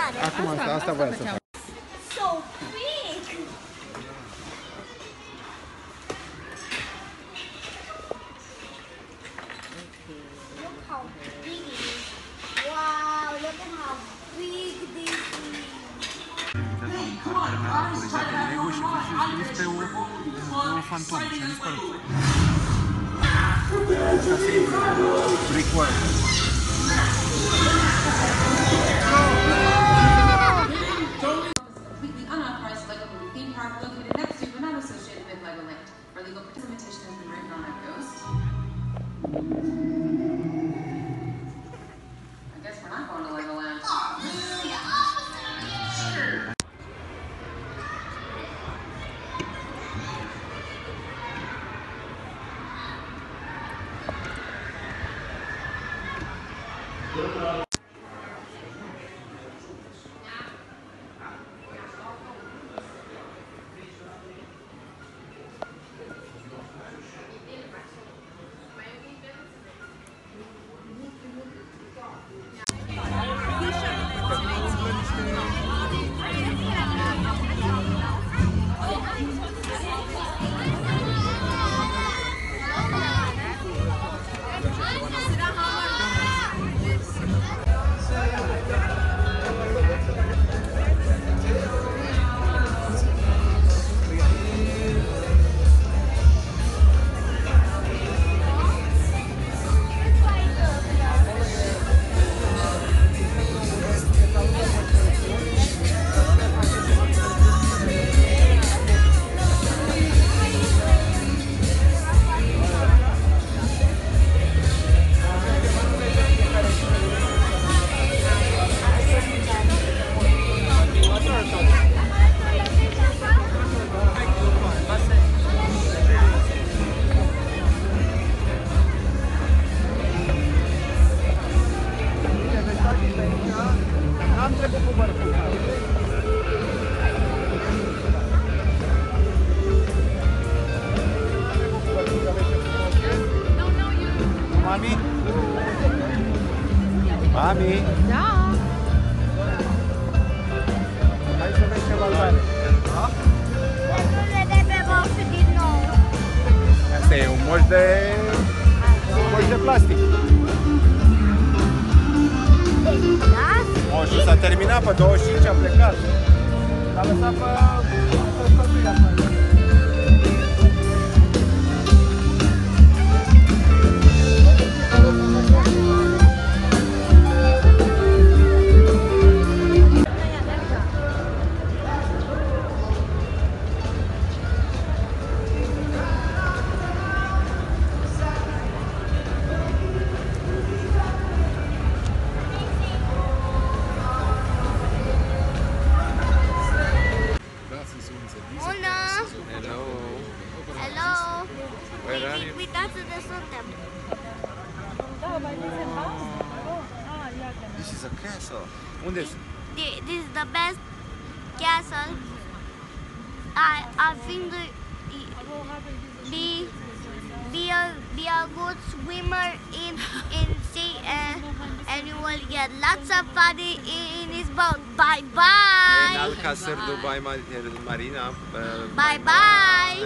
Acum asta voia să fac. So big! Look how big it is. Wow, look at how big this is. Este o fantomă și a dispărut. Bricoare. Completely unauthorized Lego movie theme park located next to but not associated with Legoland. For legal limitation has been written on a ghost. I guess we're not going to Legoland. Am trecut cu bărcul. Mami? Mami? Da. Hai să vezi ce valoare. Să de pe boxul din nou. Asta e un moș de plastic. Da? Moșul s-a terminat pe 25, a plecat. S-a lăsat pe pădurea asta. Hello. Hello. Where are you? Uitați unde suntem. This is a castle. Unde sunt? This is the best castle. I think be a good swimmer in sea and you will get lots of fun in this boat. Bye bye. În Alcasar Dubai Marina. Bye bye.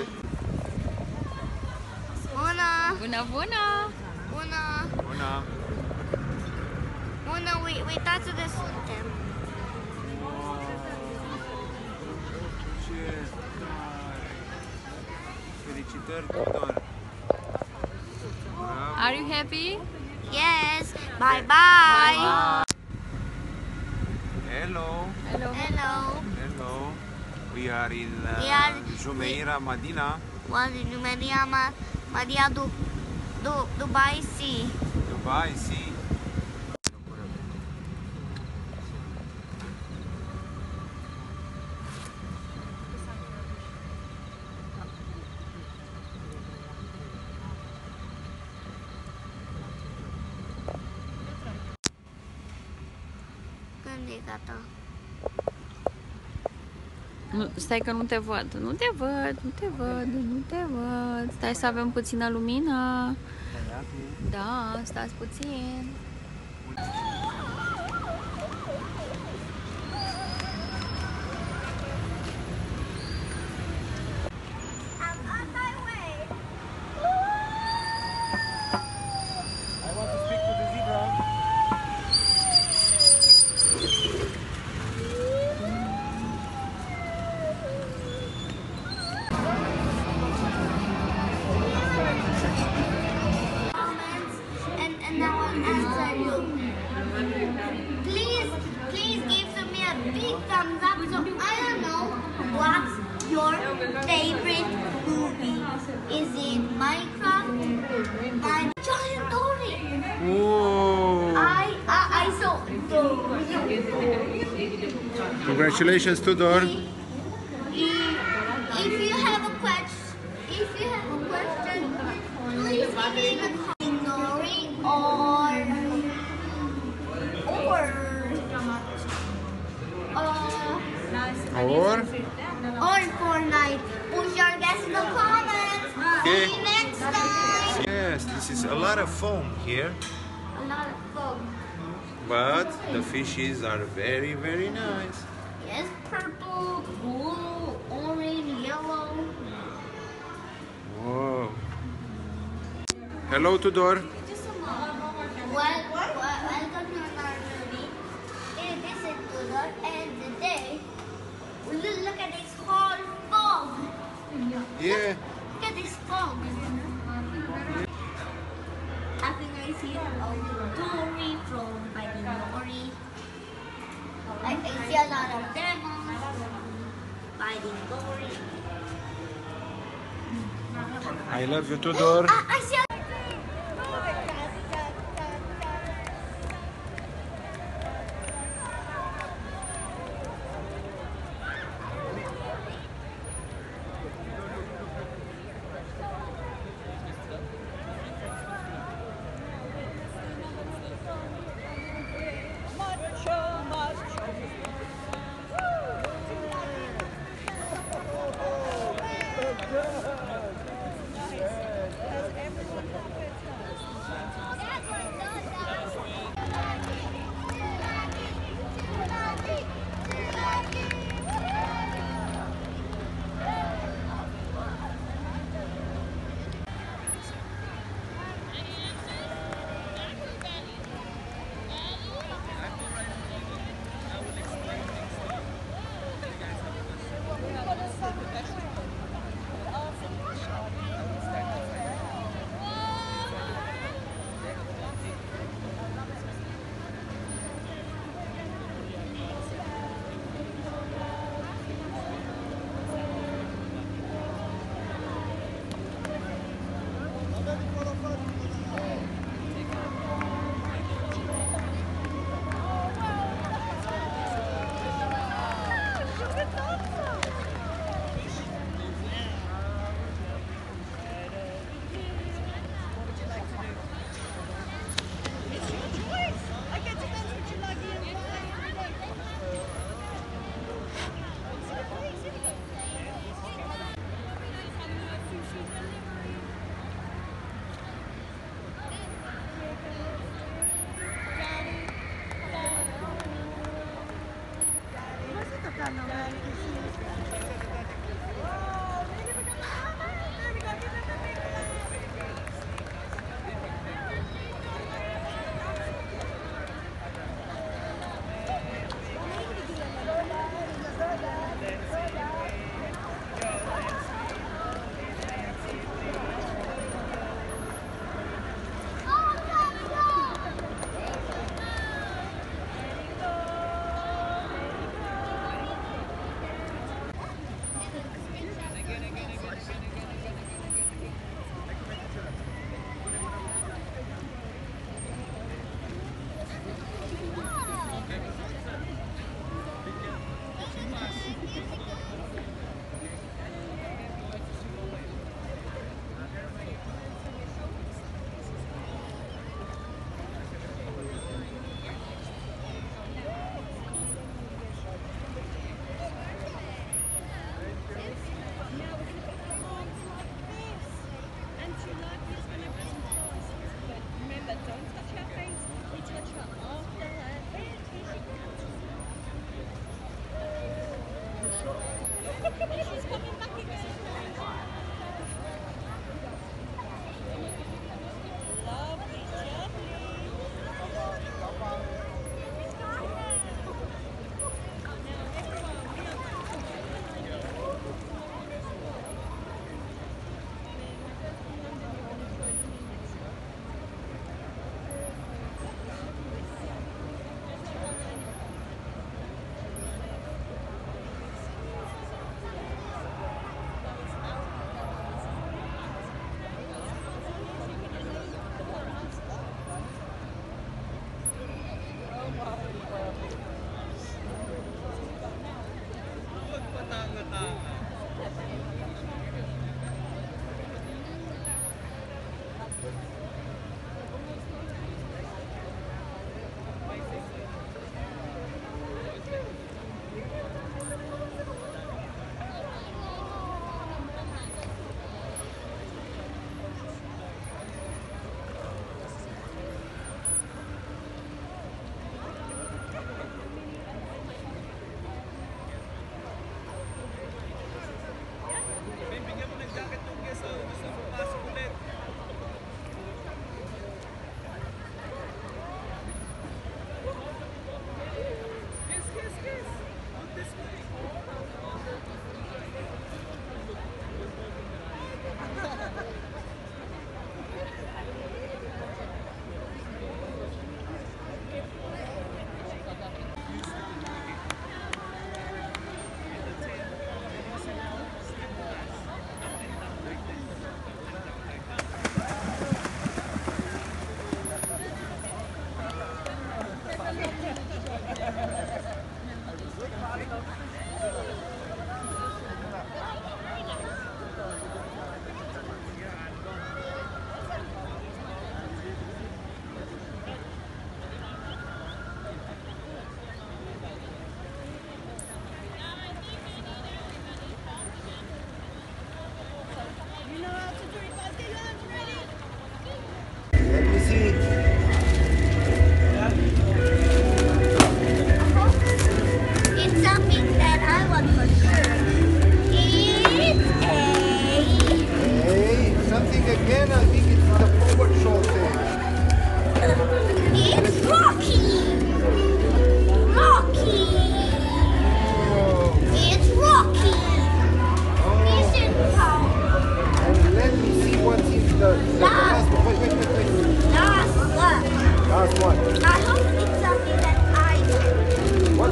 Bună. Bună, bună. Bună. Bună. Bună. Uitați unde suntem. Ce tare. Felicitări tuturor. Are you happy? Yes. Bye bye. Hello. Hello. Hello. Hello. We are in Jumeirah, Madina. Was in Madia Dubai Sea. Dubai Sea. Când e gata? Nu, stai că nu te văd. Nu te văd, nu te văd, nu te văd. Stai să avem puțină lumină. Da, stați puțin. favorite movie? Is it Minecraft? My Giant Dory. Whoa! I saw Dory. Congratulations, Tudor. If you have a question, please leave a comment. Dory or Fortnite. Put your guess in the comments. Okay. See you next time. Yes, this is a lot of foam here, A lot of fun. but the fishes are very, very nice. Yes, purple, blue, orange, yellow. Whoa. Hello, Tudor. Welcome to another movie. This is Tudor, and today look at this whole fog. Yeah. Look at this fog. I think I see Dory from Finding Dory. I see a lot of demons. Finding Dory. I love you, Tudor. I see a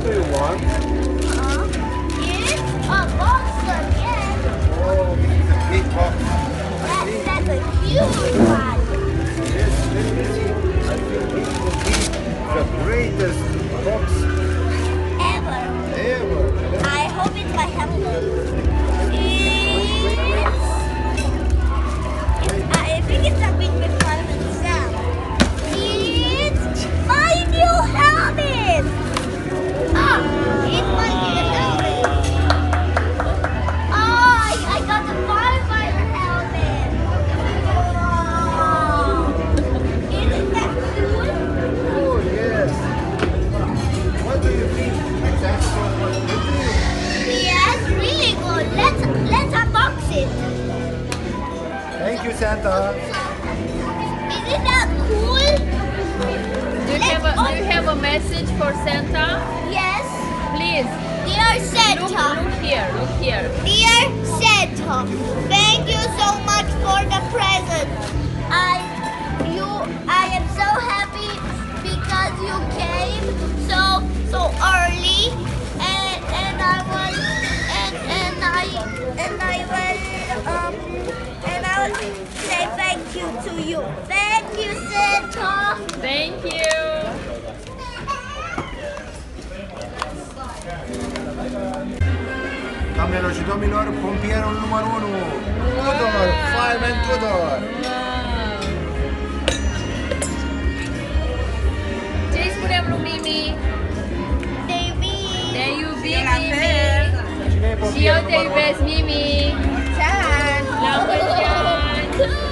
do you want? It's a box again. Oh, this is a big box. That's a huge one. Yes, let me see. I think this will be the greatest box Ever. ever. I hope it's my helmet. I think it's a big McFarlane Sam. It's my new helmet! Ah, it's my new helmet. Oh, I got the firefighter helmet. Wow. Isn't that cool? Oh, yes. What do you think? That's so much good. Yes, really good. Let's unbox it. Thank you, Santa. Isn't that cool? Do you have a message for Santa? Yes. Please, Dear Santa. look here. Dear Santa, thank you so much for the present. I am so happy because you came so early, and I will say thank you to you. Thank you, Santa. Thank you. Doamnelor și domnilor, pompierul numărul 1. Tudor, Fireman Tudor. Ce-i spunem lui Mimi? Te iubim, Mimi. Cine e Și pompierul eu te numărul iubesc, Mimi. La mulți ani.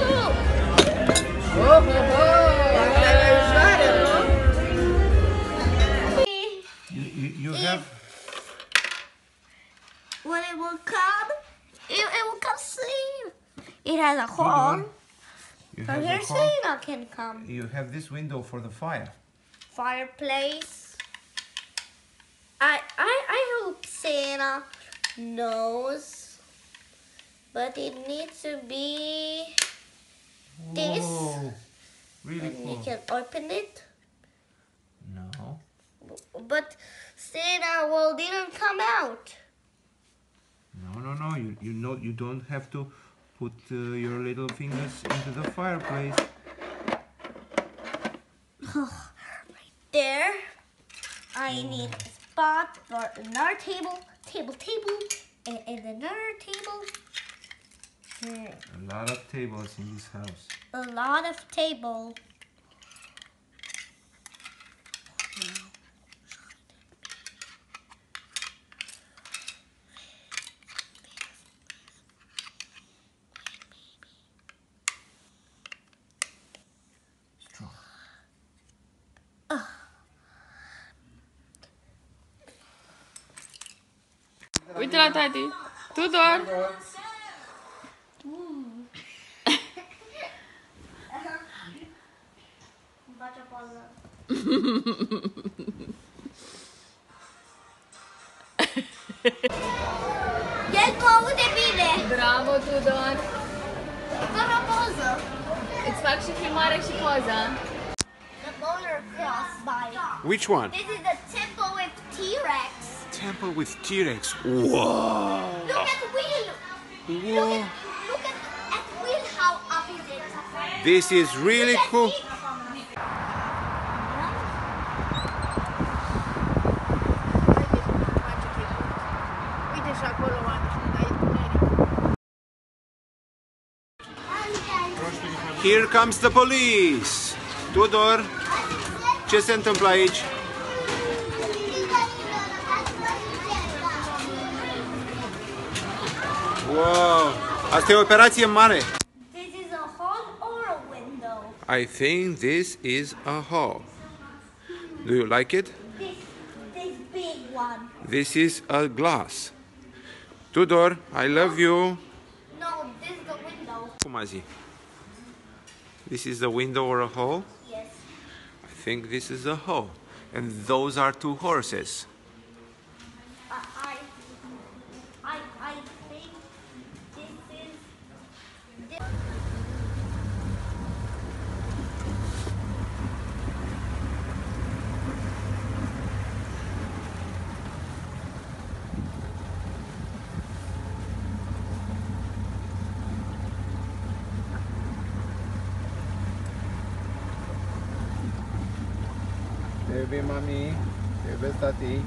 You have... When it will come, it will come soon. It has a hole. You From have here, the car. Santa can come. You have this window for the fire. Fireplace. I hope Santa knows, but it needs to be this, Whoa, really and you cool. can open it. No. But Santa didn't come out. No. You know you don't have to put your little fingers into the fireplace. Right there. I need a spot for another table, and another table. A lot of tables in this house. A lot of table. Uite la tati. Tudor. Bate a pauză. Yes, mă aude bine. Bravo, Tudor. Doar o pauză. Îți fac și filmare și poză. The motor cross by. Which one? This is the temple with T-Rex. Temple with T-Rex. Whoa! Look at Will. Whoa! Look at Will. How up is it? This is really Look at cool. me. Uite și acolo, Ana, aici Here comes the police. Tudor, ce se întâmplă aici? Wow! Asta e o operație mare. This is a hall or a window? I think this is a hall. Do you like it? This big one. This is a glass. Tudor, I love you. No, this is the window. Cum a zi? This is the window or a hall? Yes. I think this is a hall. And those are two horses. I think this is. iubim, mami. Te iubesc, tati.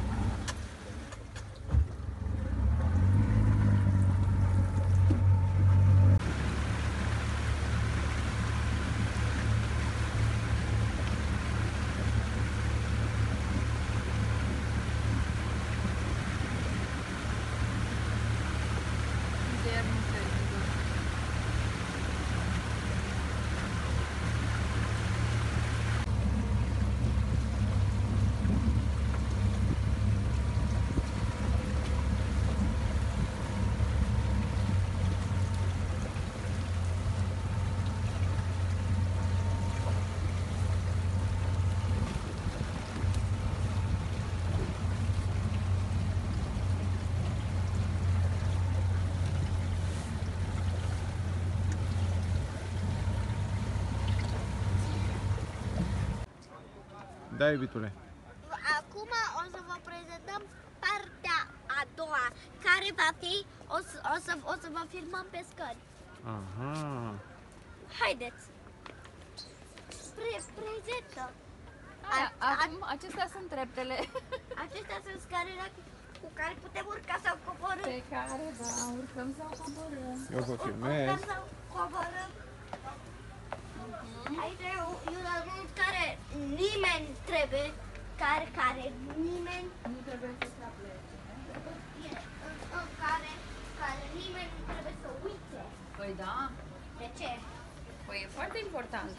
Da, iubitule. Acum o să vă prezentăm partea a doua, care va fi, o să vă filmăm pe scări. Aha. Haideți! Prezintă! Acum, acestea sunt treptele Acestea sunt scările cu care putem urca sau coborâm. pe care, da, urcăm sau coborâm. Eu vă filmez. Urcăm sau coborâm. Aici e un anunț care nimeni trebuie, care nimeni Nu trebuie să se aplece. care nimeni nu trebuie să uite. Păi da, De ce? păi e foarte important.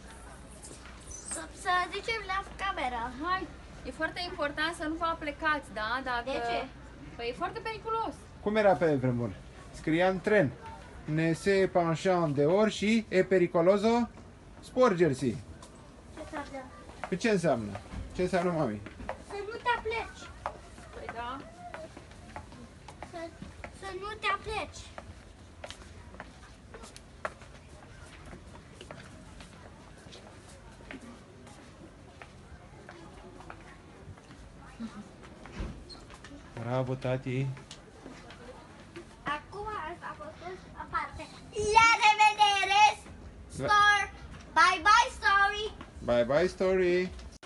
Să zicem la camera. Hai, e foarte important să nu vă aplecați, da? Dacă... De ce? Păi e foarte periculos. Cum era pe vremuri? Scria în tren. Ne se penchant dehors și e pericoloso sporgersi. Ce înseamnă? Pe ce înseamnă? Ce înseamnă, mami? Să nu te apleci. Păi da. Să nu te apleci. Bravo, tati. Acum asta a fost o parte. La revedere! Store! Bye bye, story! Bye bye, story.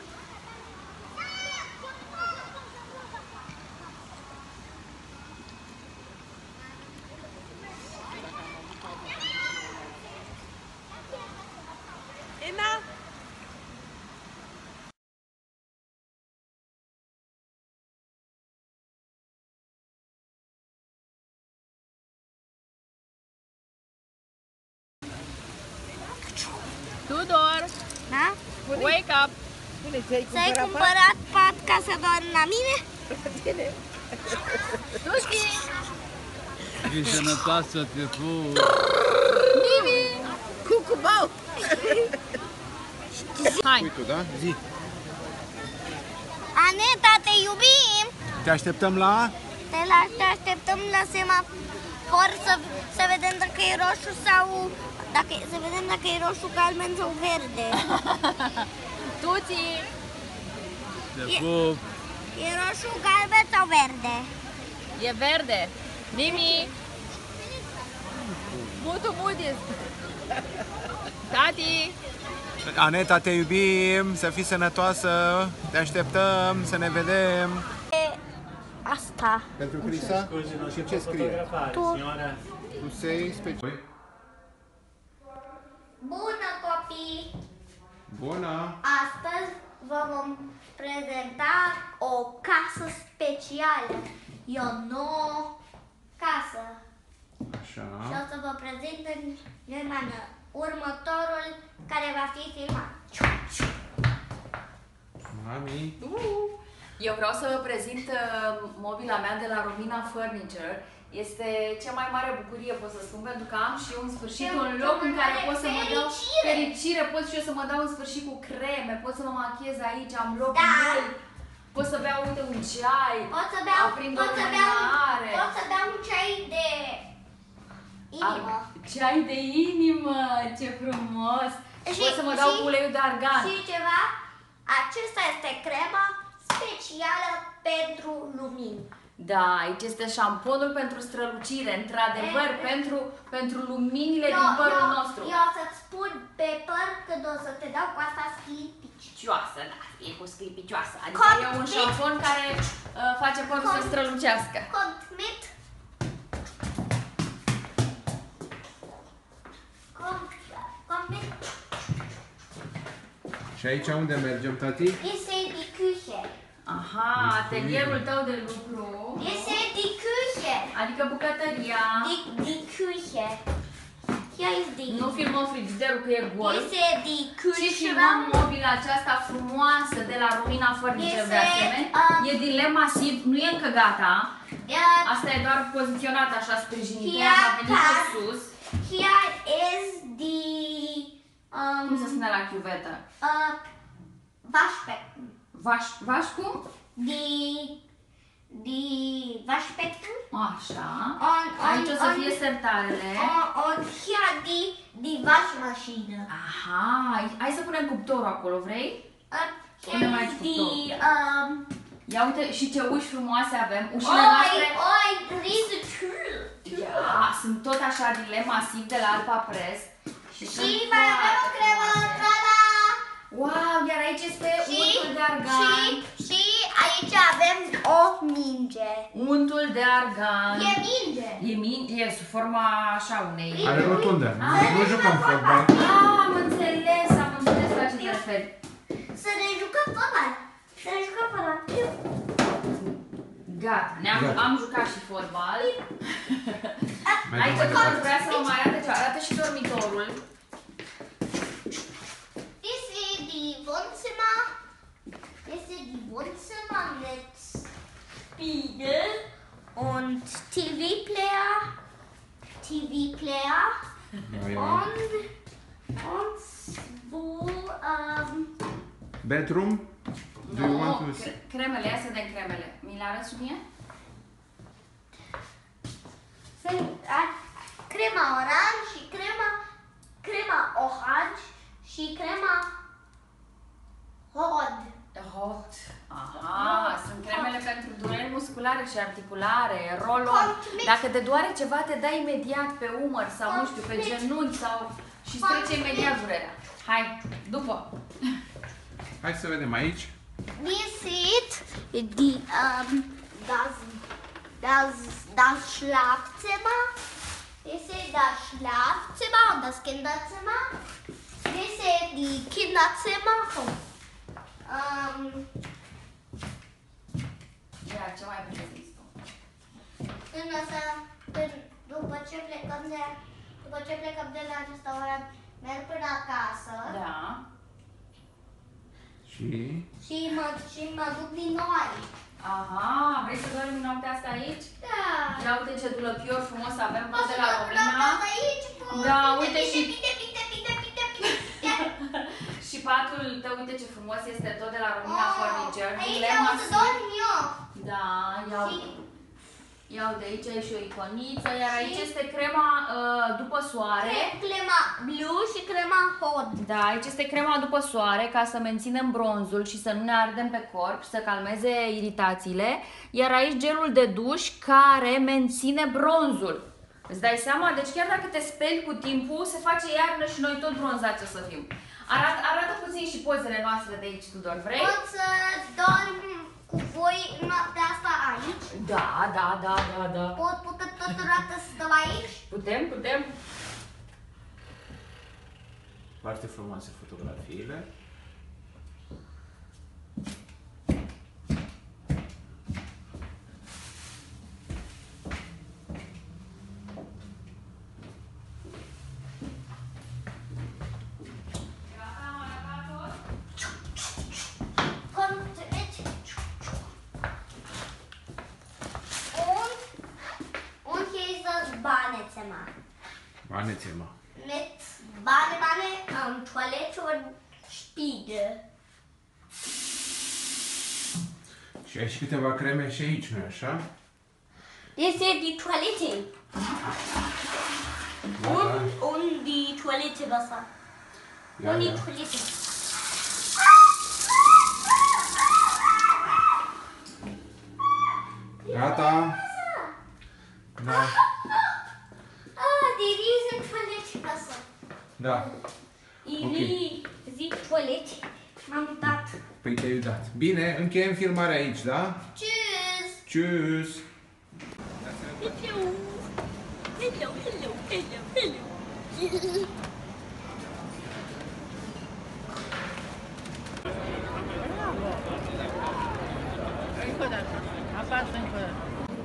Tudor, Da? wake up! Ți-ai cumpărat pat ca să doarmi la mine? Tuti! Fii sănătoasă, te pup! Cucubau! Hai! Uite, da? Zi. Aneta, te iubim! Te așteptăm la... Te așteptăm la semafor să vedem dacă e roșu sau... să vedem dacă e roșu, galben sau verde. Tuti! Te pup! E roșu, galben sau verde? E verde! Mimi! Mutu Mudis! Tati! Aneta, te iubim, să fii sănătoasă, te așteptăm, să ne vedem. Asta. Pentru Crisa? Și ce scrie? Tu. Tu sei special. Bună, copii! Bună! Astăzi vă vom prezenta o casă specială. E o nouă casă. Și Așa. o să vă prezint în germană următorul care va fi filmat. Mami. Eu vreau să vă prezint mobila mea de la Romina Furniture. Este cea mai mare bucurie, pot să spun, pentru că am și eu în sfârșit un loc în care pot să mă dau fericire, pot și eu să mă dau în sfârșit cu creme, pot să mă machiez aici, am loc mult, pot să beau, uite, un ceai, aprind o luminare. Pot să beau un ceai de inimă. Ceai de inimă, ce frumos! Pot să mă dau cu uleiul de argan. Și ceva, acesta este crema specială pentru lumini. Da, aici este șamponul pentru strălucire, într-adevăr, pentru luminile din părul nostru. Eu o să-ți spun pe păr când o să te dau cu asta Sclipicioasă, da, e cu sclipicioasă. Adică e un șampon care face părul să strălucească. Contmit. Și aici unde mergem, tati? Este de Küche. Aha, atelierul tău de lucru. Este de Küche. Adică bucătăria. De Küche. Hier ist die. Nu filmăm frigiderul că e gol. Este de Și Küche. filmăm mobila aceasta frumoasă de la Romina Furniture de asemenea. E din lemn masiv, nu e încă gata. Asta e doar poziționată așa sprijinită, ea a venit pe sus. Here is the Cum se spune la chiuvetă? Waschbecken. Vaș cum? Die Waschbecken. Așa. Und Aici o să fie sertarele. Und hier die Waschmaschine. Aha, hai să punem cuptorul acolo, vrei? Hier ist die Ia uite și ce uși frumoase avem. Ușile noastre riesen Tür. sunt tot așa din lemn masiv de la Alpa Press. Și mai avem o cremă, tada! Wow, iar aici este untul de argan. Și aici avem o minge. Untul de argan. E minge. E sub forma așa unei. Are rotundă. Nu jucăm fotbal. Am înțeles la ce te referi. Să ne jucăm fotbal. Gata, am jucat și fotbal. Aici Mergem mai doar departe. vrea să vă mai arate ce arată și dormitorul. Este die Wohnzimmer. Este die Wohnzimmer mit Spiegel und TV-Player. Und wo Bedroom? Do you want to see? Cremele, ia să vedem cremele. Mi le arăți și mie? sunt crema orange și crema orange și crema hot. Hot. Aha, sunt cremele pentru dureri musculare și articulare, roll-on. Dacă te doare ceva, te dai imediat pe umăr sau, nu știu, pe genunchi sau... și trece imediat durerea. Hai, după. Hai să vedem aici. Ihr seht die, das Schlafzimmer. Ihr seht das Schlafzimmer und das Kinderzimmer. Ihr seht die Kinderzimmer. Ia, ce mai vrei să După ce plecăm de la restaurant, merg până acasă. Da. Și mă duc din nou aici. Aha, vrei să dormi noaptea asta aici? Da. Ia uite ce dulăpior frumos avem Poți de să la mă Romina. aici? Da, uite și... Bine. Și patul tău, uite ce frumos este tot de la Romina Furniture. Aici o să dorm eu. Da, ia uite, aici e și o iconiță, iar aici este crema după soare. Crema blue și crema hot. Da, aici este crema după soare ca să menținem bronzul și să nu ne ardem pe corp și să calmeze iritațiile. Iar aici gelul de duș care menține bronzul. Îți dai seama? Deci chiar dacă te speli cu timpul, se face iarnă și noi tot bronzați o să fim. Arată puțin și pozele noastre de aici, Tudor, vrei? Pot să dorm cu voi noaptea asta aici? Da. Putem totodată să stăm aici? Putem. foarte frumoase fotografiile. Badezimmer. Mit Badewanne, Toilette und Spiegel. Și ai și câteva creme și aici, nu-i așa? Este die Toilette. Und die Toilettewasser. Und die Toilette. Gata. Da. Diri, sunt toaleti acasă. Da. Diri, zic toaleti. M-am uitat. Păi te-ai uitat. Bine, încheiem filmarea aici, da? Tschüss. Tschüss. Hello. Hello, hello, hello, hello. Încă o dată. Apasă încă o dată.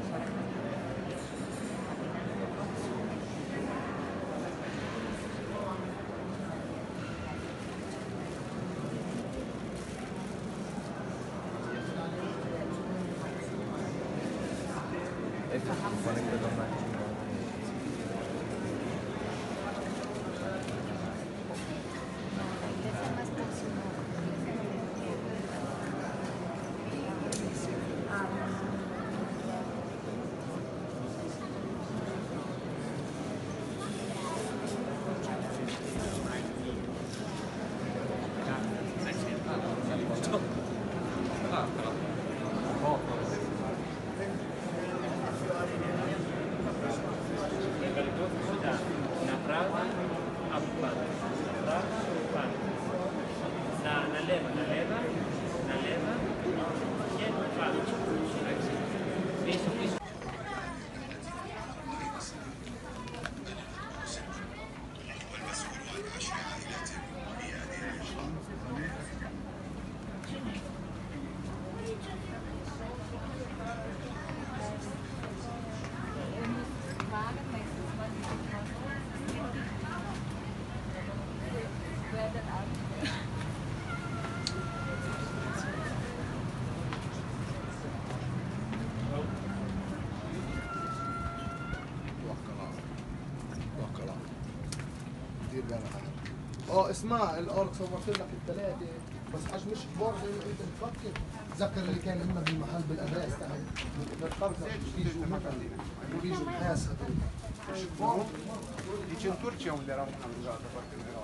اسمع الارض صورت لك الثلاثه بس حجم مش كبار زي ما انت بتفكر. تذكر اللي كان عندنا بالمحل بالادريس تاعي بيجوا مكان وبيجوا بحاس هذول مش كبار. Deci în Turcia unde erau una rugată foarte erau.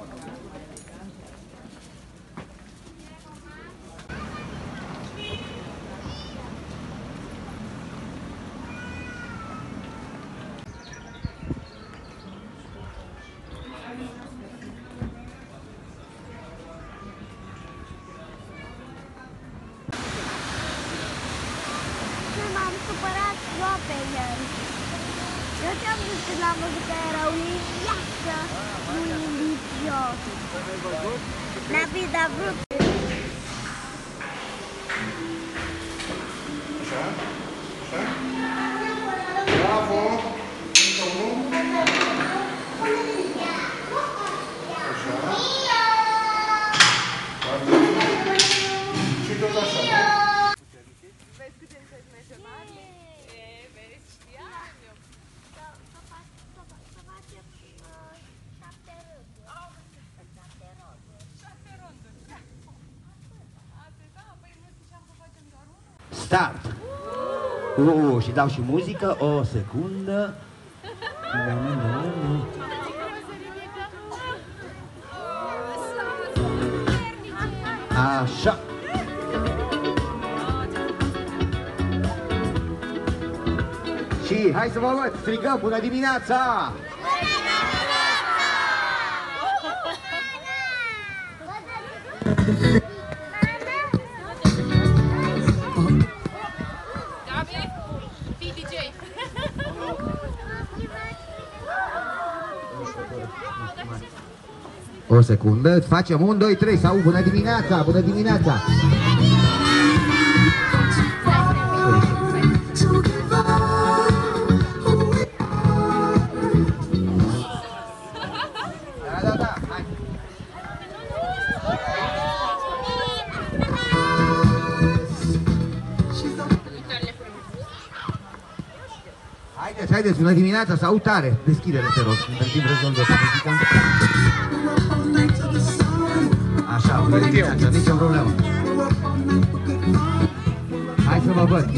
M-am supărat eu pe el. Eu te-am zis când l-am văzut că era un idiot, un idiot. N-a vrut. Așa? Așa? Bravo! Încă unul. Așa. Foarte bine. Și tot așa, da? Vezi cât de merge mare? Vezi, știam eu. Să facem 7 rânduri. 7 ronduri. Atâta? Păi nu ziceam că facem doar unul? Start! Și dau și muzică, o secundă. Așa. Și hai să vă văd, strigăm, bună dimineața! Gabi, fii DJ. O secundă, facem 1, 2, 3, sau bună dimineața, bună dimineața! Da, hai! Haideți, bună dimineața, sau tare! Deschide-le, te rog, între timp rezolvă muzica. Așa, bună dimineața, nicio problemă. Hai să vă văd.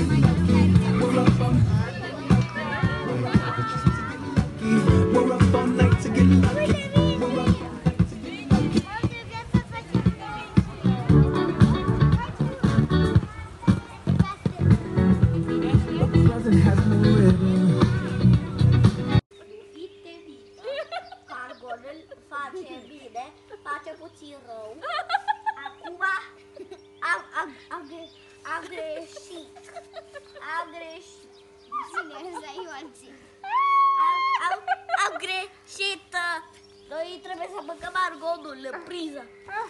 Am greșit. Noi trebuie să băgăm argonul în priză.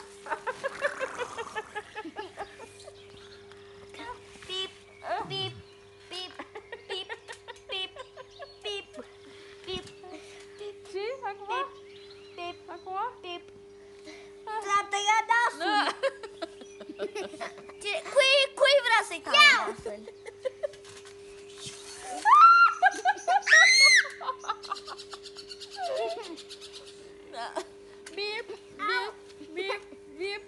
Pip, pip, pip, pip, pip, pip, pip. Și? Acum? Pip, Acum? pip. Ți-a tăiat nasul. Cui vrea să-i taie nasul? Bip, bip, bip, bip.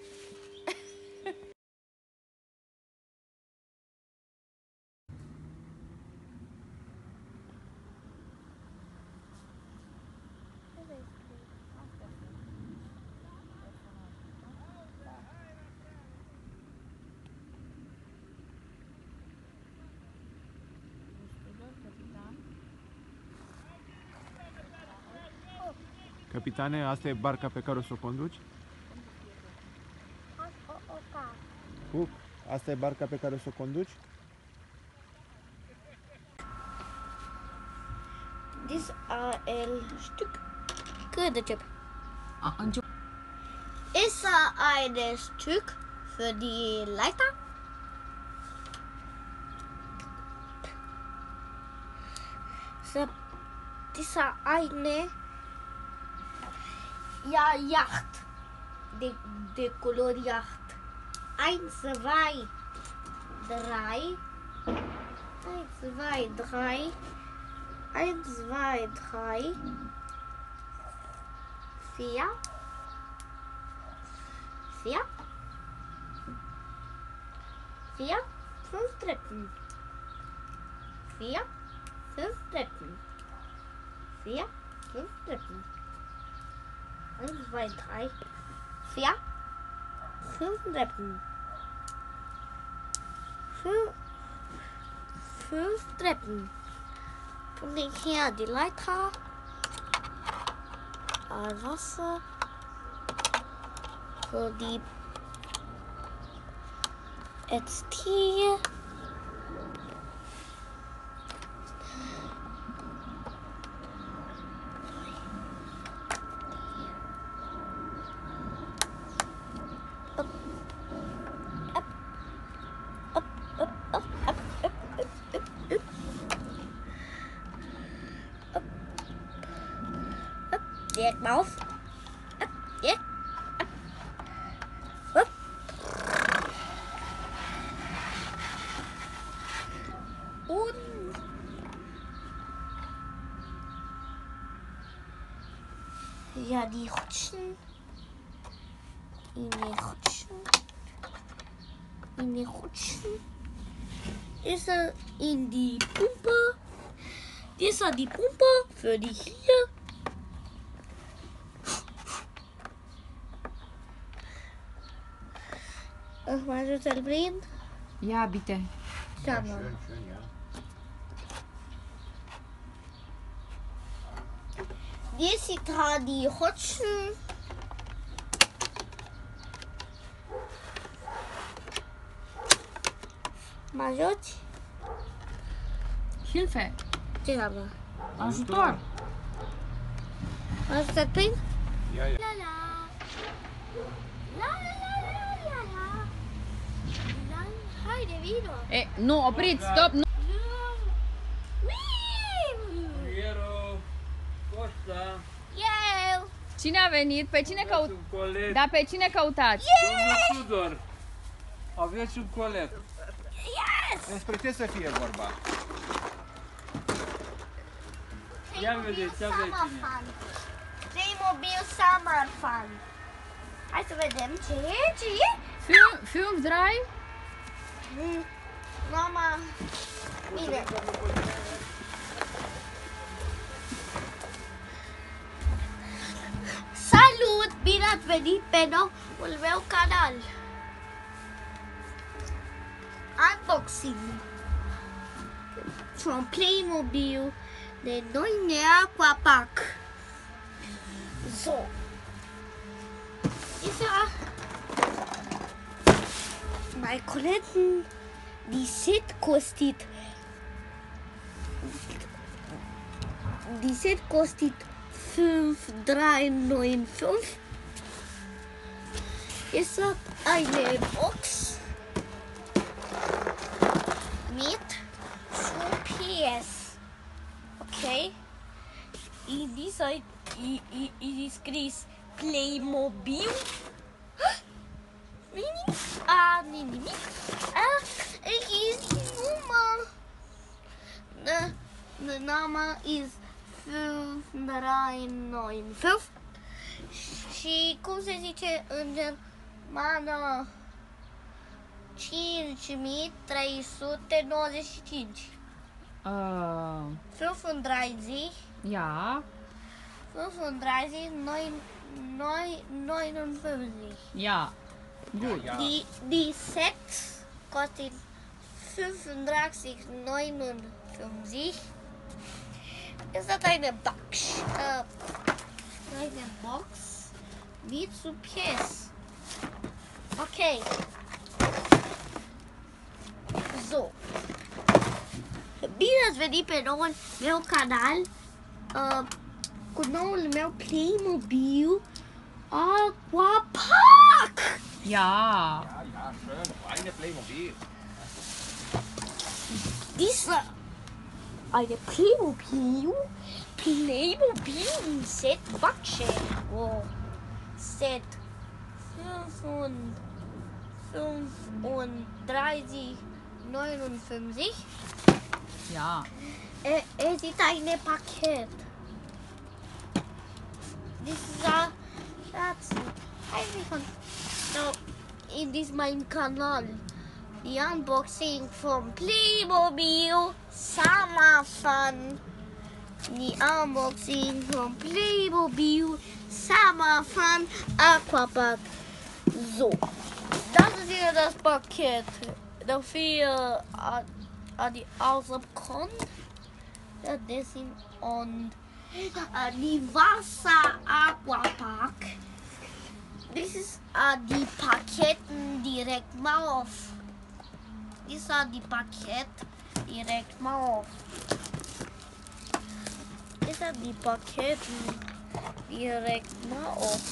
Capitane, asta e barca pe care o să o conduci? Cuc, asta e barca pe care o să o conduci? Dit el stuk. Gut, de chip. Ist ein Stück für die Leiter? Dieser eine Yacht. De Color Yacht. 1, 2, 3. 1, 2, 3. 1, 2, 3. 4. 4. 4. 5 Treppen. 4. 5 Treppen. 4. 5 Treppen. 1, 2, 3. 4. 5 Treppen. 5 Treppen. Und ich hier die Leiter. Wasser. Für die jetzt hier. Direkt mal auf. Ja. Hup. Und ja, die rutschen. In die rutschen. Ist er in die Pumpe. Das ist die Pumpe für die hier. Mă ajut să-l prind? Ia, bite. Da, mă. Hier sieht die Rutschen. Mă ajuți? Hilfe! Ce înseamnă? Ajutor! Mă ajut să-l prind? Ia, ia. La la. La la la la la la. La. Haide, vino. E, nu, opriți, stop! Nu. Piero, Costa, Eu. Cine a venit? Pe cine aveți căutați? un coleg. Da, pe cine căutați? Domnul Tudor, aveți un coleg. Despre ce să fie vorba? Ia vedeți, aveți cine. Playmobil Summer Fun. Hai să vedem ce e, ce e? Film Drive? Mama, bine. Salut! Bine ați venit pe noul meu canal. Unboxing from Playmobil de noi Aquapark. So. Dieser bei Koletten, die Set kostet Die Set kostet 5,395. Es hat eine Box mit PS. Okay. In dieser ist Chris Playmobil. Ich ist die Nummer. Der Name ist 5395. Și cum se zice în germană 5395. 35. Ja. 35, 59. Ja. Gut. Die Set kostet 35,59. Es hat eine Box mit PS. Okay. So. Bine ați venit pe noul meu canal cu noul meu Playmobil Aquapark. Ja. Ja, schön. Eine Playmobil. Diese eine Playmobil Set Box. Oh. Set 35, 59. Ja. Es ist ein Paket. Dieser Schatz. So, in diesem mein Kanal. Die Unboxing von Playmobil Summer Fun. Die Unboxing von Playmobil Summer Fun Aquapark. So, das ist hier das Paket. Dafür die Ausabkommen. Das sind und die Wasser Aquapark. Das ist die Paketen direkt mal auf. Das ist die Paket direkt mal auf. Das sind die Paketen direkt mal auf.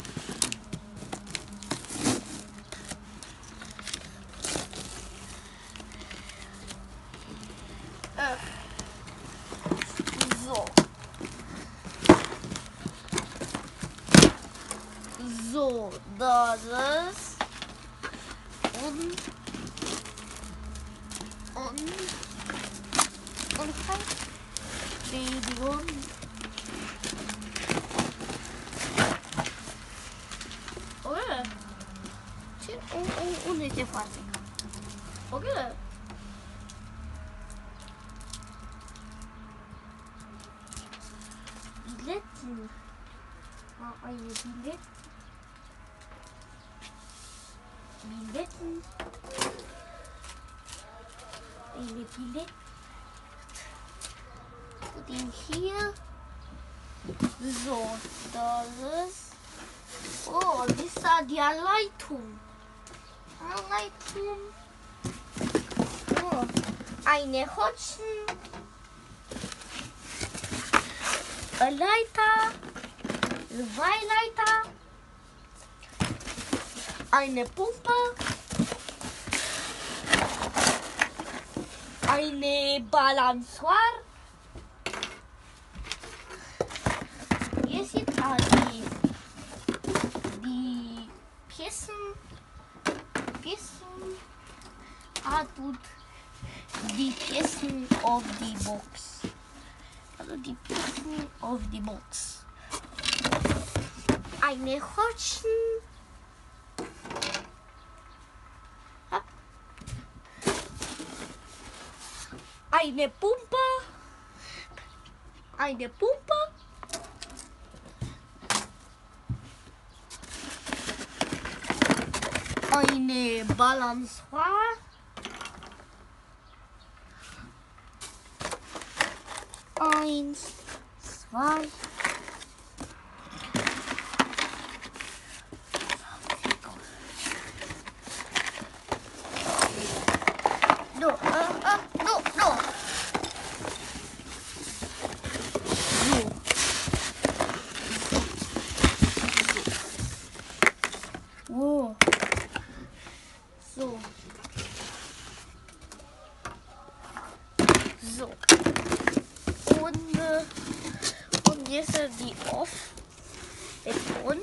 So. So, das ist und halt Medium. Oder? Und nicht der Fahrzeug. Okay. Biletten. Eine Biletten. Eine Billett. Und den hier. So, das ist. Oh, das ist die Anleitung. Oh, eine Hotchen. Ein Leiter. Zwei Leiter. Eine Pumpe. Eine Balançoire. Hier sind die Piècen. Tut die Piècen auf die Box. Also die Piècen auf die Box. Eine Hotchen. Eine Pumpe. Eine Pumpe. Eine Balançoire. Eins, zwei. No. So. Und jetzt die off. Und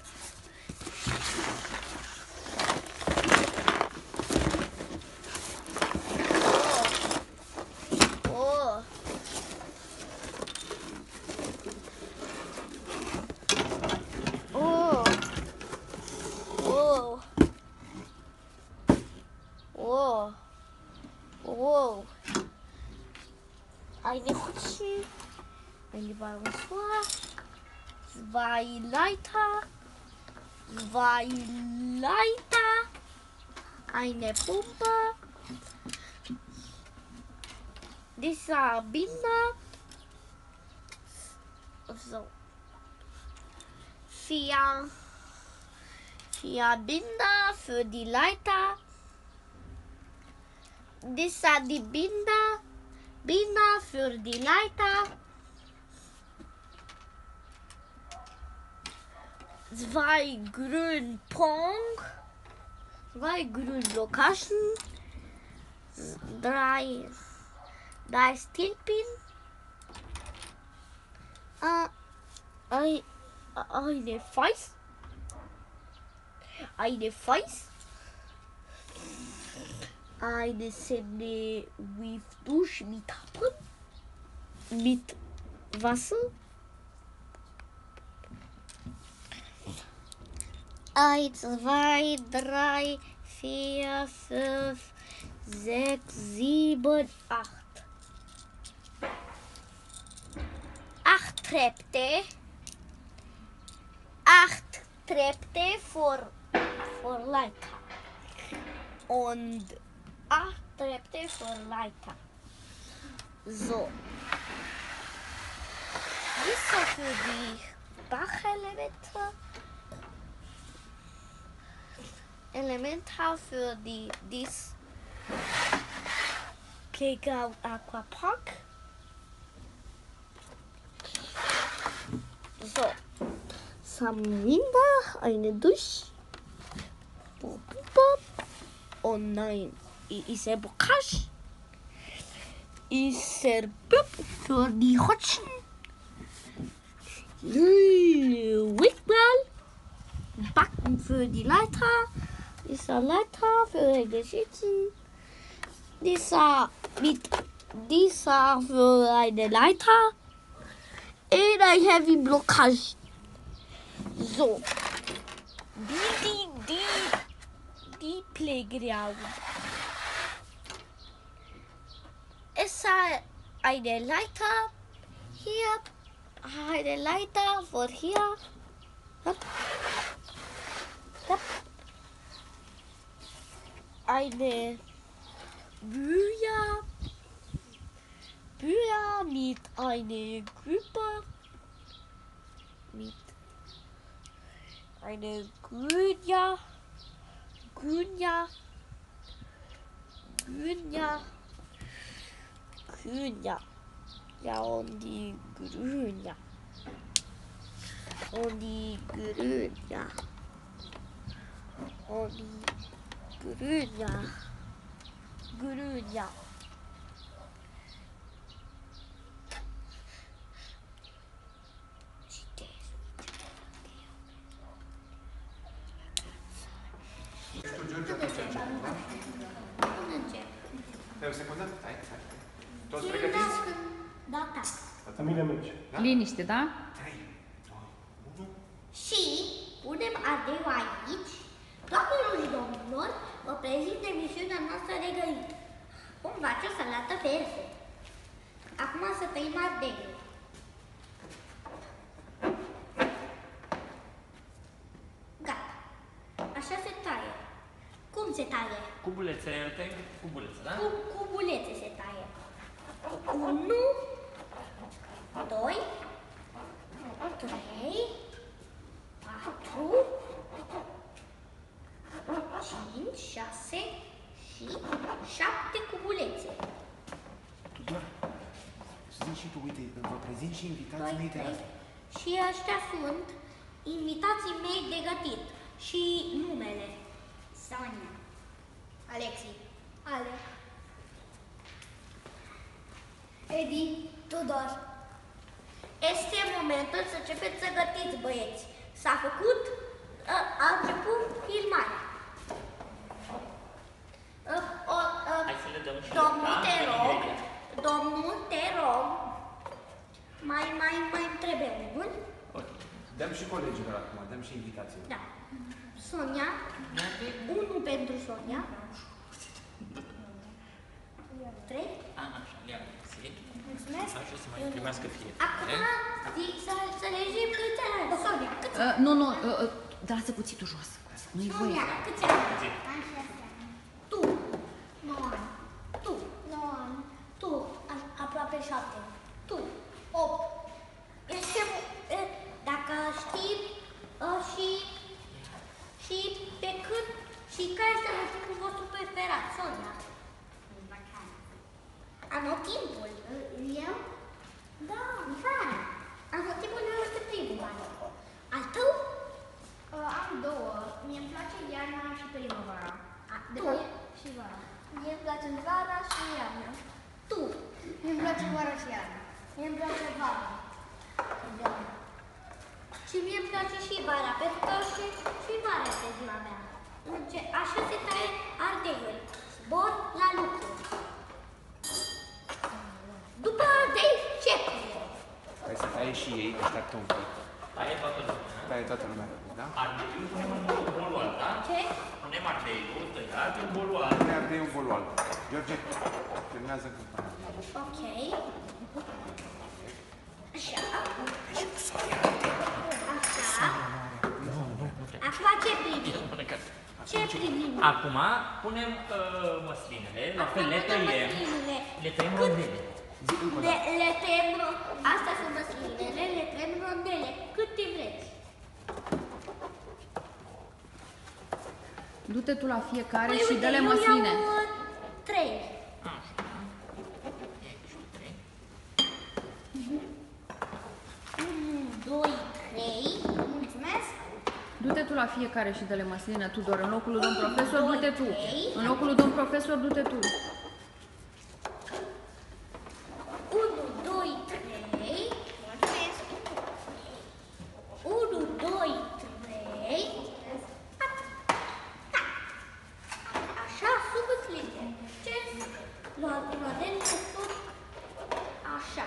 oh. Oh. Oh. Oh. Oh. Eine Hutschen, eine Balançoire, 2 Leiter, eine Pumpe, dieser Binder, so, 4 Binder für die Leiter, dieser die Binder für die Leiter, 2 grün Pong, 2 grün Blockagen, 3 Stilpin, eine Fäust, eine Sende with Dusch mit Happen, mit Wasser, 1, 2, 3, 4, 5, 6, 7, 8. 8 Trepte. 8 Trepte für Leiter. Und 8 Trepte für Leiter. So. Das ist für die Dachelemente. Elementar für dies Playground Aquapark. So. Samrinda, eine Dusche. Oh nein, ist er Bokash? Ist er für die Hotschen? Wickball. Backen für die Leiter. Dieser Leiter für die Geschichten. Dieser für eine Leiter. Und ein Heavy Blockage. So. Die Playground. Es ist eine Leiter hier. Eine Leiter von hier. Eine Bühne mit einer Gruppe, mit einer Grünja, ja, und die Grünja. Und die Grünja. Und die Grünja. O secundă? Hai. Toți pregătiți? Da. Liniște, da? 3, 2, 1. Și punem ardeu aici. Doamnelor și domnilor, vă prezint emisiunea noastră de găină. Cum face o salată verde. Acum să tăiem ardeiul. Gata. Așa se taie. Cum se taie? Cu bulețe, cu bulețe, da? Cu bulețe se taie. 1, 2, 3, 4, 5, 6 și 7 cubulețe. Tudor, zici și tu, uite, vă prezint și invitații mei de azi. Și ăștia sunt invitații mei de gătit. Și numele. Sonia. Alexi. Ale. Edi, Tudor. Este momentul să începeți să gătiți, băieți. S-a făcut, a început filmarea. Hai să le dăm și Domnul, te rog, mai trebuie unul. Dăm și colegilor acum, dăm și invitații. Da. Sonia, unul pentru Sonia. 3. Mulțumesc. Așa să mai primească fie. Acum, să legim câți ani. Sonia, câți ani? Nu, dați cuțitul jos. Nu-i voie. Sonia, câți ani? Tu. 9 ani. Tu. 9 ani. Tu. Aproape 7. Tu. 8. Este, dacă știi și pe cât și care este motivul vostru preferat, Sonia? Anotimpul. Eu? Da, vara. Anotimpul meu este primul an. Al tău? Am două. Mie-mi place iarna și primăvara. Tu? Și vara. Mie-mi place vara și iarna. Tu? Mie-mi place vara și iarna. Mie-mi place vara. Și mie-mi place și vara, pentru că și vara este ziua mea. Așa se taie ardeiul. Zbor la lucru. După ardei, ce pune? Hai să taie și ei, așteaptă un pic. Taie toată lumea. Taie toată lumea, da? Ardeiul punem în boluar, da? Ce? Punem ardeiul tăiat în boluar. Pune ardeiul în boluar. George, filmează campania. Ok. Așa. Așa. Acum ce privim? Ce privim? Acum punem măslinele, la fel le tăiem. Le tăiem rondele. Le tăiem, astea sunt măslinele, le tăiem rondele. Cât timp vreți? Du-te tu la fiecare și uite, dă-le eu măsline. iau 3. Așa. 1, 2, 3. Mulțumesc. Du-te tu la fiecare și dă-le măsline, Tudor. În locul lui domn profesor, du-te tu. trei. În locul lui domn profesor, du-te tu. 1, 2, 3. Mulțumesc. 1, 2, 3. Așa, sub măsline. Ce? Rodelele sunt așa.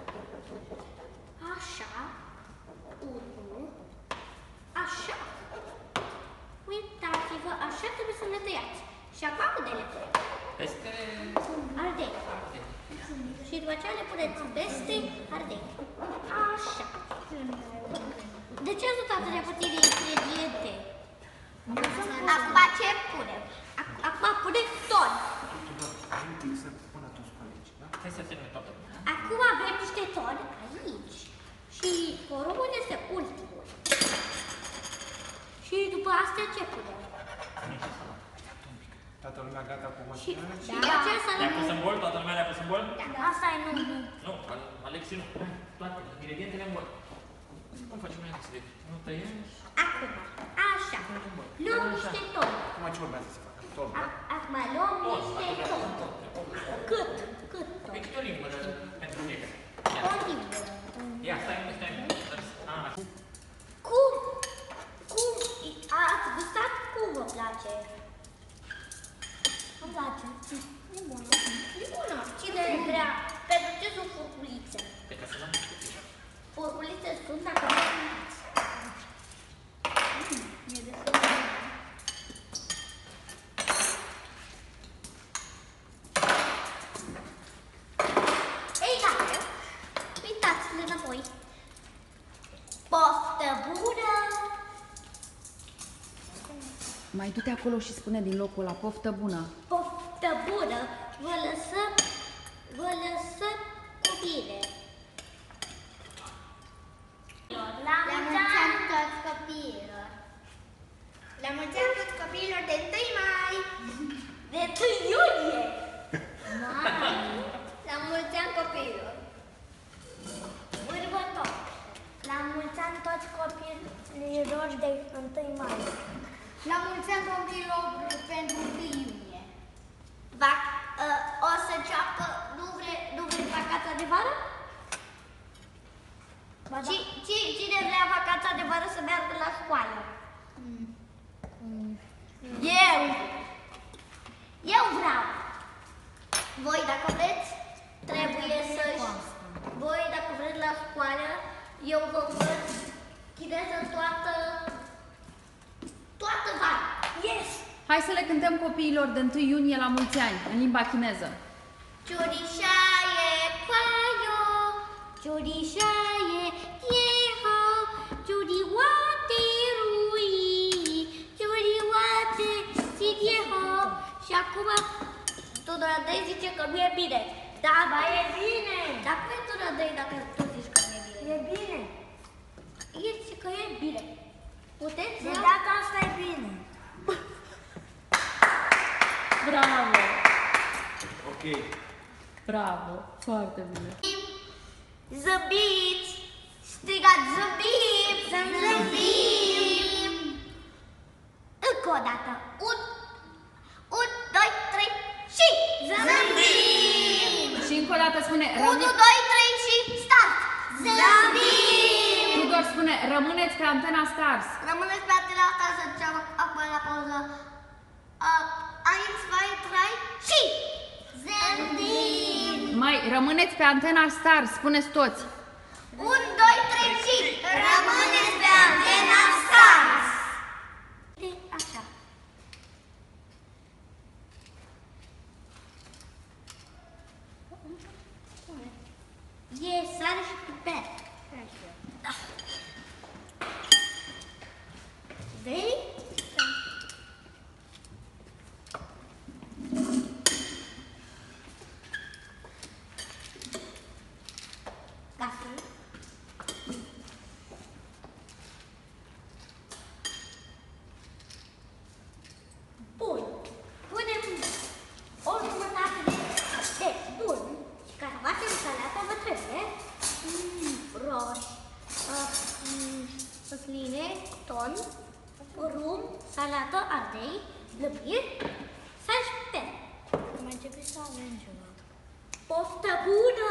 Așa. 1. Așa. Uitați-vă, așa trebuie să le tăiați. Și acum unde le tăiem? Peste Ardei. Și după aceea le puneți peste ardei. Așa. De ce sunt atâtea puține ingrediente? Acum ce punem? Acum punem ton. hai să termin toată lumea. Acum avem niște toni aici. Și porumbul este ultimul. Și după astea ce punem? Toată lumea gata cu Și mașinile? după aceea să Le-a pus în bol? Toată lumea le-a pus în bol? Asta e nu. Nu, Alexi nu. Hai, toate ingredientele în bol. Cum facem noi să nu tăiem? Acum, așa. Luăm niște toni. Acum ce urmează să facem? Tot, da? Acum luăm niște toni. Cât? Cât Pe toni? câte o limbă pentru fiecare. O limbă. Ia, stai. Cum ați gustat? Cum vă place? Îmi place. E bună. E bună. Cine vrea? Pentru ce sunt furculițe? Pe ca să l-am Furculițe sunt dacă nu știți. E destul de bun. Ei, gata. Uitați-le înapoi. Poftă bună! Mai du-te acolo și spune din locul ăla, poftă bună. Poftă bună! Vă lăsăm cu bine! La mulți ani toți copiilor! La mulți ani toți copiilor de 1 mai! De 1 iulie! La mulți ani copiilor! Următor! La mulți ani toți copiilor de 1 mai! La mulți ani copiilor pentru 1 iunie! Hai să le cântăm copiilor de 1 iunie la mulți ani, în limba chineză. Ciurișaie, paio, ciurișaie, iehau, ciurioate, rui, ciurioate, sidiehau. Și acum, Tunadei zice că nu e bine. Da, ba e bine. Dar cum e Tunadei dacă tu zici că nu e bine? E bine. El zice că e bine. Puteți? De data asta e bine. Bravo! Ok. Bravo! Foarte bine! Zăbiți! Strigați zăbiți! Zăbim! Încă o dată. 1, 2, 3 și zăbim! Și încă o dată spune 1, 2, 3 și start! Zăbim! Tudor spune rămâneți pe antena Stars! Rămâneți pe antena asta să ducem acum la pauză. 1, 2, 3 și zăbim! Mai rămâneți pe antena Stars, spuneți toți! 1, 2, 3 și rămâneți pe antena Stars! Așa. E sare și piper. Da. Vei? Gata. Bun. Punem o jumătate de bun și ca să facem salata vă trebuie roși, măsline, ton, rum, salată, ardei, lăpiri, sal și piper. Mai începe să avem ceva. Poftă bună!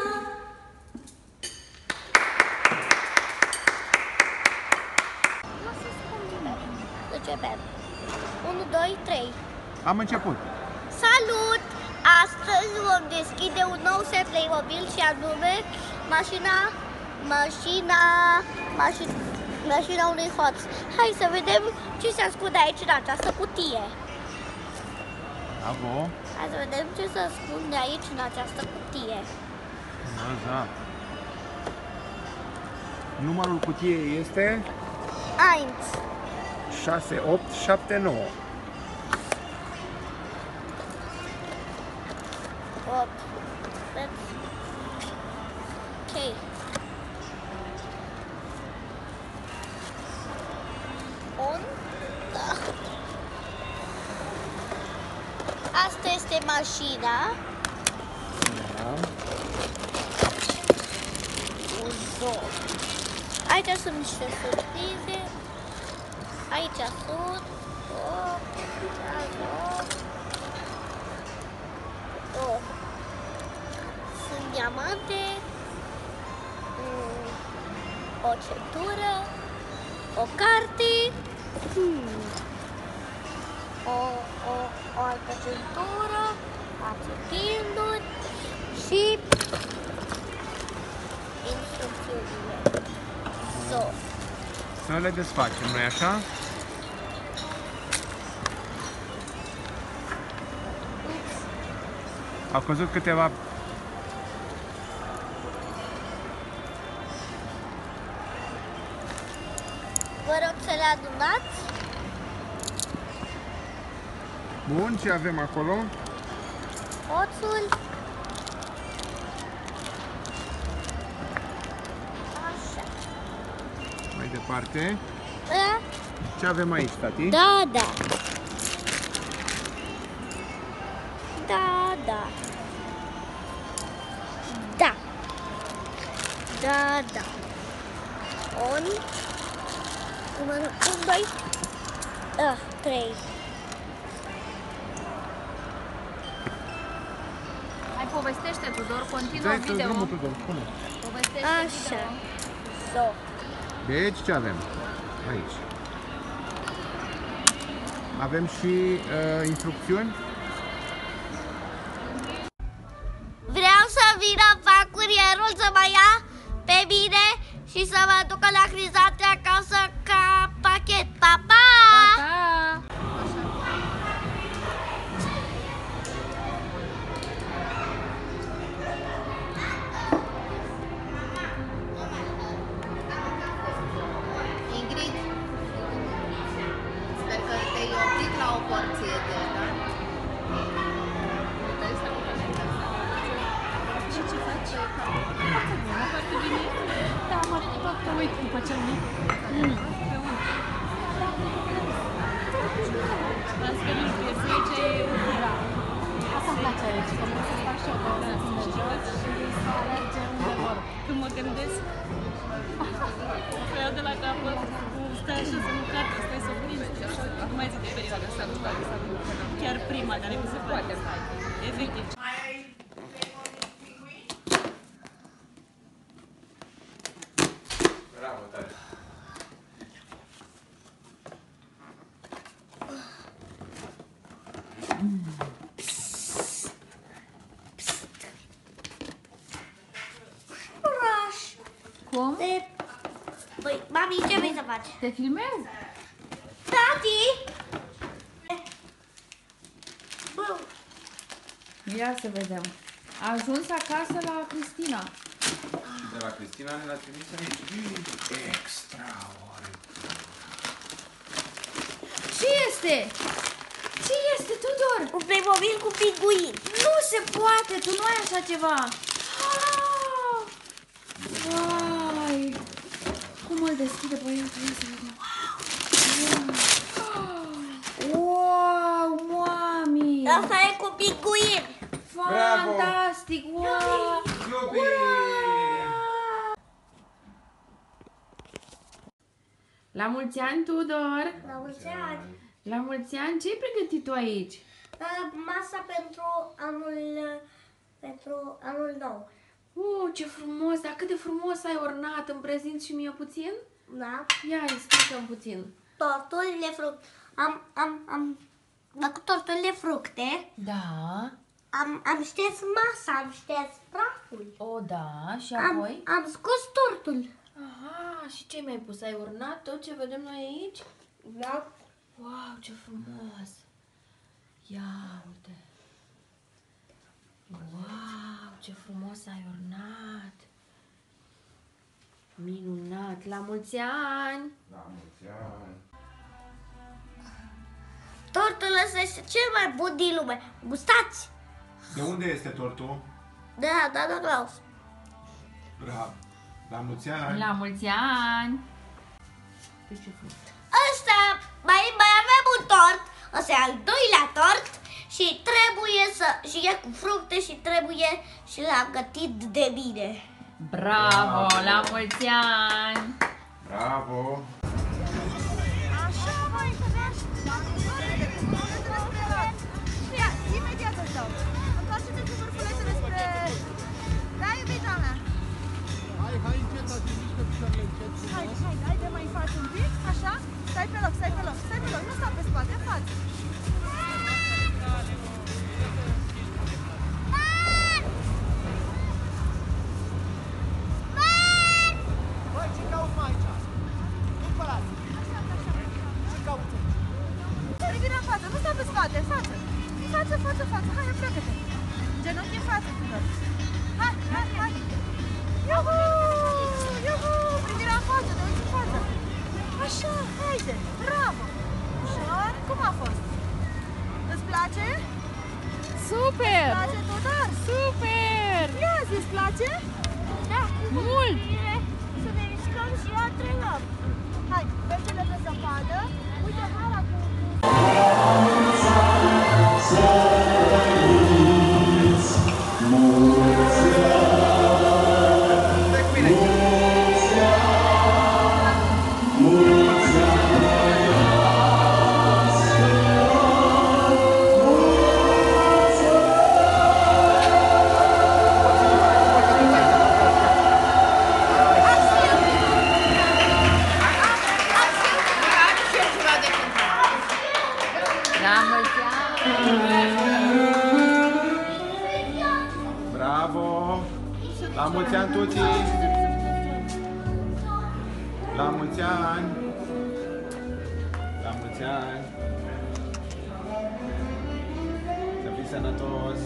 Începem. 1, 2, 3. Am început. Salut! Astăzi vom deschide un nou set Playmobil și anume mașina unui hoț. Hai să vedem ce se ascunde aici în această cutie. Bravo. Hai să vedem ce se ascunde aici în această cutie. Exact. Numărul cutiei este 1. 6, 8, 7, 9. 8. Ok. On. Da. Asta este mașina. Da. Un zoo. Aici sunt niște surprize. Aici sunt. Sunt diamante. O centură. O carte. O altă centură. Acetinuri. Și instrucțiunile. Zoo. Să le desfacem, nu-i așa? Au căzut câteva... Vă rog să le adunați. Bun, ce avem acolo? Hoțul. Așa. Mai departe. Da? Ce avem aici, tati? Da, da. Da, da. Da. Da, da. On. Numărul 1, 2, 3. Hai, povestește, Tudor, continuă Dai video. drumul, Tudor, spune. Povestește Așa. video. Zo. Deci, ce avem? Aici. Avem și instrucțiuni. Vreau să vină fac curierul să mă ia pe mine și să mă ducă la Crizate acasă ca pachet. Pa, pa! Pa, pa! uit după cel mic. Pe unul. Las că nu știu, să ce e ura. Asta îmi place aici, că mă să fac și eu pe ăla să mă jos și să alerge unde vor. Când mă gândesc, să iau de la capăt, stai așa să nu carte, stai să prinzi, așa, nu mai zic de perioada asta, nu știu dacă chiar prima, dar mi se poate. Efectiv. Bravo, tare. Cum? Păi, mami, ce vrei să faci? Te filmezi? Tati! Bă, Ia să vedem. A ajuns acasă la Cristina. De la Cristina ne l-a trimis aici. Extraordinar. Ce este? Ce este, Tudor? un Playmobil cu pinguini. Nu se poate, tu nu ai așa ceva. Ah! Vai! Cum îl deschide băiatul? Ia să vedem. Wow, mami! Asta e cu pinguini. Fantastic! Wow! Iubi! La mulți ani, Tudor! La mulți ani. La mulți ani, ce ai pregătit tu aici? Masa pentru anul nou. Ce frumos! Dar cât de frumos ai ornat! Îmi prezinți și mie puțin? Da. Ia, explică-mi puțin. Torturile fructe. Am făcut torturile fructe. Da. Am șters masa, am șters praful. O, da. Și apoi? Am scos tortul. Aha, și ce mi-ai pus? Ai urnat tot ce vedem noi aici? Da. Wow, ce frumos! Ia, uite! Wow, ce frumos ai urnat! Minunat! La mulți ani! La mulți ani! Tortul ăsta este cel mai bun din lume. Gustați! De unde este tortul? Da, Claus. Bravo! La mulți ani! La mulți ani! Ce frumos! Ăsta mai avem un tort. Ăsta e al doilea tort. Și trebuie și e cu fructe și trebuie și l-am gătit de bine. Bravo! La mulți ani! Bravo! Așa, mai întâlnești? Ia, imediat îți dau. Întoarce-te cu vârfulețele spre... Da, iubita mea. Hai încet, azi mișcă picioarele încet. Hai de mai în față un pic, așa. Stai pe loc, nu sta pe spate, în față. Băi, ce cauți mai aici? Nu părați. Ce cauți aici? Privire în față, nu sta pe spate, în față. Față. Hai, apleacă-te. Genunchi în față, Tudor. Hai. Iuhu! Privirea în față, te uiți în față. Așa, haide, bravo. Ușor, cum a fost? Îți place? Super! Îți place, Tudor? Super! Ia zi, îți place? Da, Mult! să ne mișcăm și antrenăm. Hai, mergem pe zăpadă. Uite, hala cu... La mulți ani! Bravo! La mulți ani, Tuti! La mulți ani! La mulți ani! Să fii sănătos!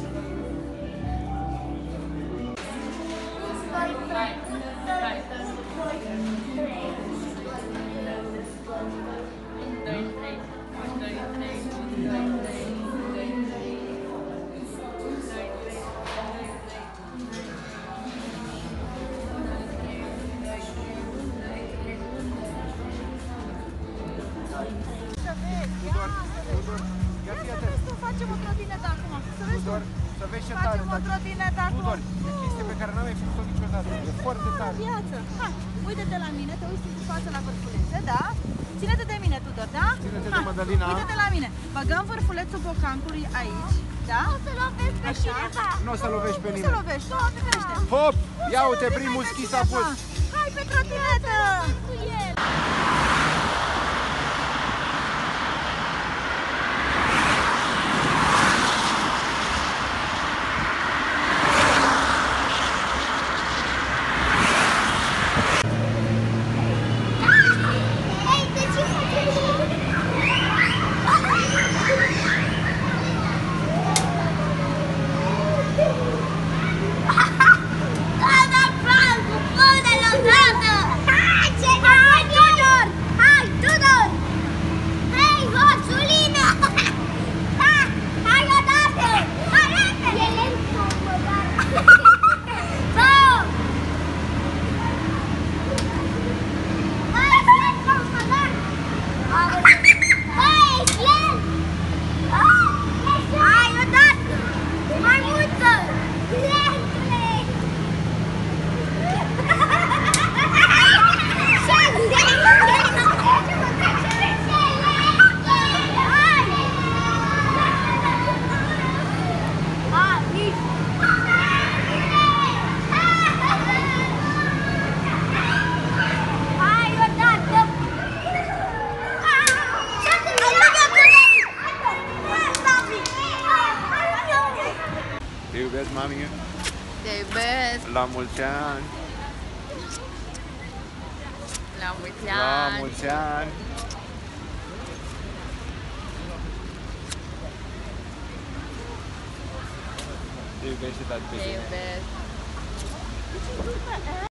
ce facem tare, o dar- trotinetă acum. Tudor, e chestie pe care n-am mai făcut-o niciodată. E foarte tare. Viață. Hai, uite-te la mine, te uiți în față la vârfulețe, da? Ține-te de mine, Tudor, da? Ține-te de Hai, Madalina. uite-te la mine. Băgăm vârfulețul bocancului aici, da? O să lovesc pe cineva. Nu o să lovești pe Nu se nimeni. lovești, Doamne ferește. Hop! Ia uite, primul schi s-a pus. Hai pe trotinetă! Cu el. Ei, de ce faceți? Doamna Francu, pune-l odată! Hai, Tudor! Hai, Tudor! Hei, hoțulină! Hai odată! Hai, repede! E lent sau băgat? Două! Hai, lent sau băgat? Hai, lent! Hai odată! Mai multă! Lentule! Te iubesc, mami. Te iubesc. La mulți ani. La mulți La ani. mulți ani. Te iubește tati pe Te tine. iubesc.